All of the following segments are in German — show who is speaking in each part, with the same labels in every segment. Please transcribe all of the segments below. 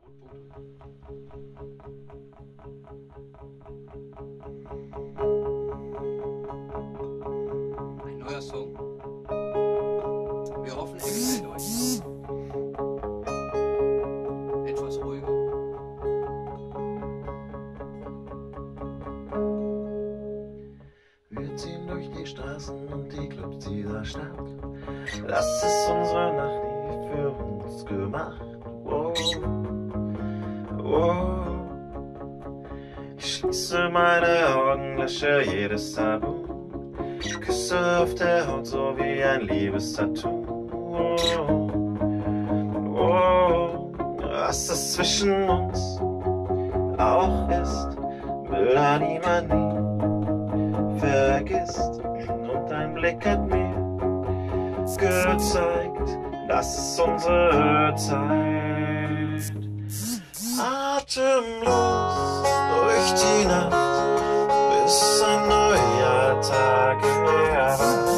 Speaker 1: Ein neuer Song. Wir hoffen, er gefällt euch. Etwas ruhiger.
Speaker 2: Wir ziehen durch die Straßen und die Clubs dieser Stadt. Das ist unsere Nacht, die für uns gemacht. Oh, oh. Ich schließe meine Augen, lösche jedes Tabu. Küsse auf der Haut, so wie ein Liebestattoo. Oh, oh. Was das zwischen uns auch ist, Bilder, die man nie vergisst. Und dein Blick hat mir gezeigt, das ist unsere Zeit. Atemlos durch die Nacht, bis ein neuer Tag erwacht.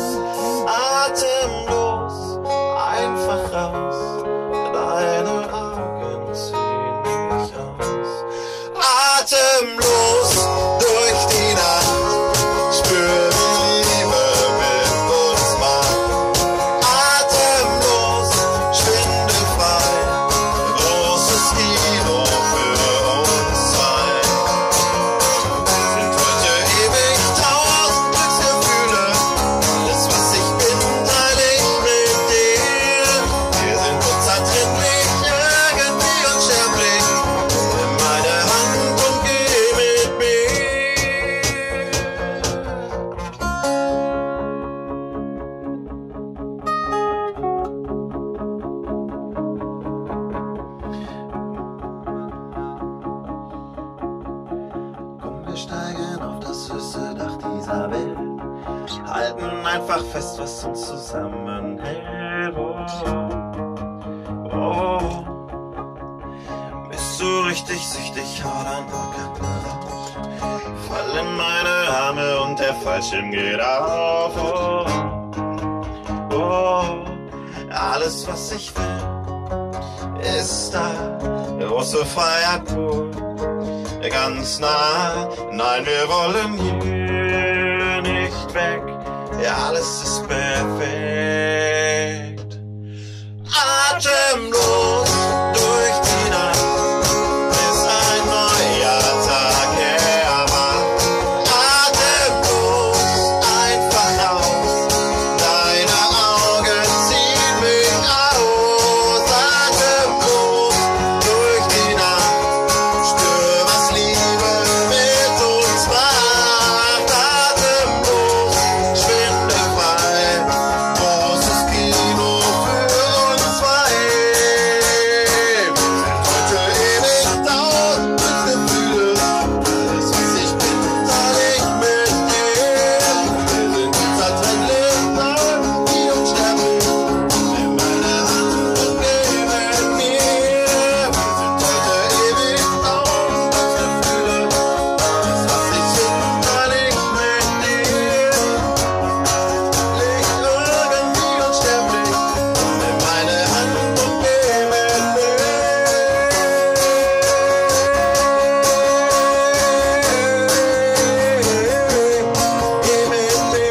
Speaker 2: Atemlos, einfach raus, deine Augen ziehen mich aus. Atemlos durch die Nacht, spür die Liebe mit uns macht. Atemlos, schwindelfrei, großes Kino für uns zwei. Sind heute ewig tausend Glücksgefühle, alles was ich bin, teile ich mit dir. Wir sind unzertrennlich, irgendwie unsterblich. Nimm meine Hand und geh mit mir. Komm, wir steigen auf das höchste Dach dieser Welt, halten einfach fest, was uns zusammenhält. Oh, oh. Bist du richtig süchtig, hau dann Rock'n'Roll raus. Fall in meine Arme und der Fallschirm geht auf. Oh, oh. Alles, was ich will, ist da. Große Freiheit pur, ganz nah. Nein, wir wollen hier nicht weg. Ja, alles ist perfekt. Atemlos durch die Nacht, bis ein neuer Tag erwacht. Atemlos, einfach raus, deine Augen ziehen mich aus. Atemlos durch die Nacht, spür, was Liebe mit uns macht. Atemlos, schwindelfrei, großes Kino für uns zwei. Wir sind heute ewig tausend Glücksgefühle, alles was ich bin, teile ich mit dir. Wir sind unzertrennlich, wie unsterblich. Nimm meine Hand und geh mit mir. Wir sind heute ewig tausend Glücksgefühle, alles was ich bin, teile ich mit dir. Licht irgendwie unsterblich, nimm meine Hand und geh mit mir. Geh mit mir.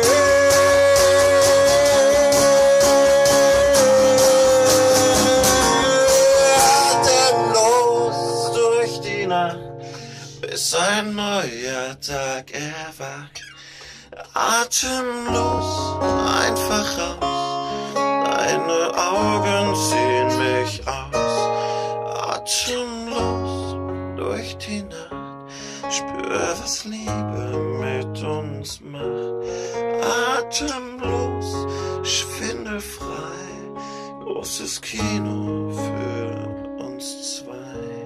Speaker 2: Atemlos durch die Nacht, bis ein neuer Tag erwacht. Atemlos, einfach raus, deine Augen ziehen mich aus. Atemlos durch die Nacht, spür, was Liebe mit uns macht. Atemlos, schwindelfrei, großes Kino für uns zwei.